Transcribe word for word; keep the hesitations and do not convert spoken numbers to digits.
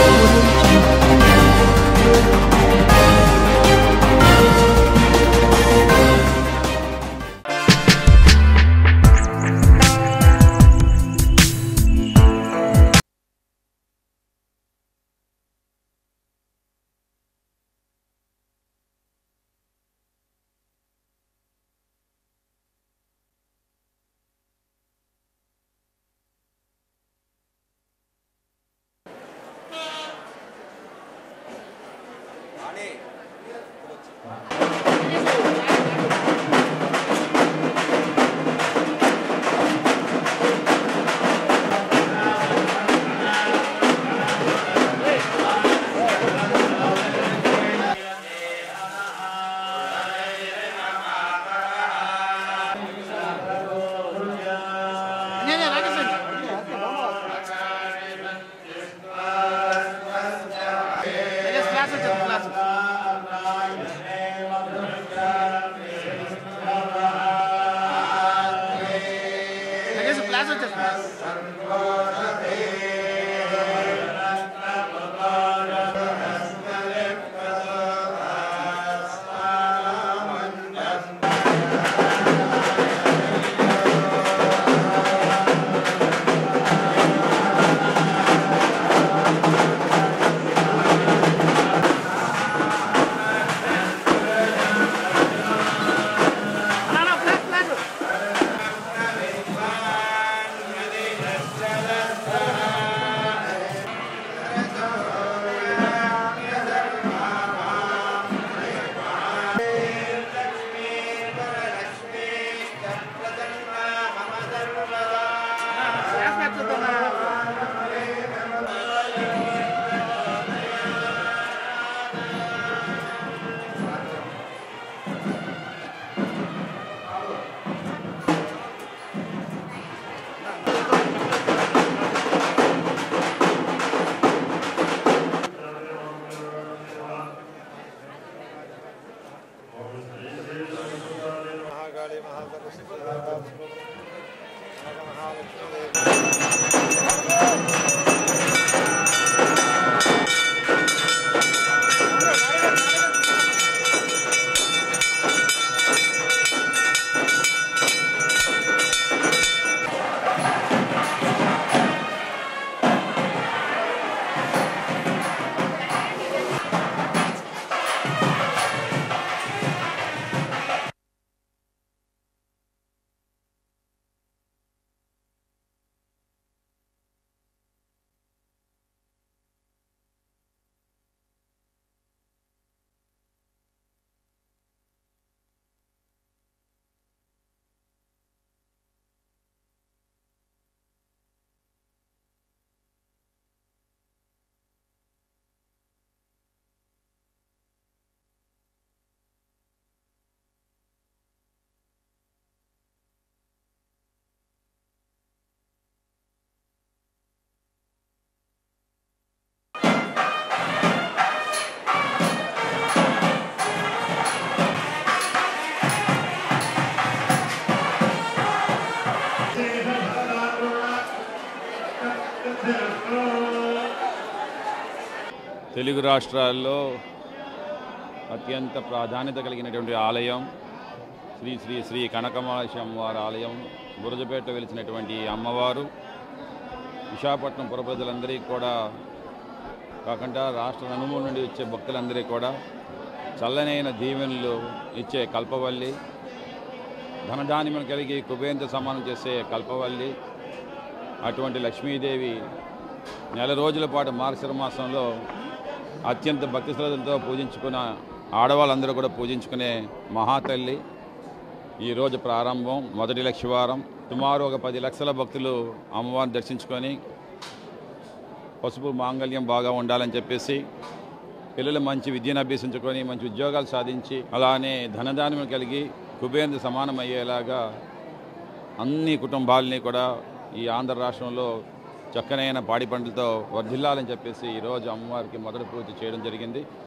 తెలుగు రాష్ట్రాల్లో అత్యంత ప్రాధాన్యత కలిగినటువంటి ఆలయం శ్రీ శ్రీ శ్రీ కనకమహలక అమ్మవారి ఆలయం. బురజపేటలో వెలిసినటువంటి అమ్మవారు విశాఖపట్నం పుర ప్రజలందరికీ కూడా కాకుండా రాష్ట్ర నలుమూల నుండి వచ్చే భక్తులందరికీ కూడా చల్లనైన దీవెనలు ఇచ్చే కల్పవల్లి, ధనధాన్యములు కలిగి కుబేంద్ర సమానం చేసే కల్పవల్లి. అటువంటి లక్ష్మీదేవి నెల రోజుల పాటు మార్గశిర మాసంలో అత్యంత భక్తి శ్రద్ధలతో పూజించుకున్న ఆడవాళ్ళందరూ కూడా పూజించుకునే మహాతల్లి. ఈరోజు ప్రారంభం, మొదటి లక్షవారం. సుమారు ఒక పది లక్షల భక్తులు అమ్మవారిని దర్శించుకొని పసుపు మాంగళ్యం బాగా ఉండాలని చెప్పేసి పిల్లలు మంచి విద్యను అభ్యసించుకొని మంచి ఉద్యోగాలు సాధించి అలానే ధనధాన్యం కలిగి కుబేంద్ర సమానం అయ్యేలాగా అన్ని కుటుంబాలని కూడా ఈ ఆంధ్ర రాష్ట్రంలో చక్కనైన పాడి పంటలతో వర్ధిల్లాలని చెప్పేసి ఈరోజు అమ్మవారికి మొదటి పూజ చేయడం జరిగింది.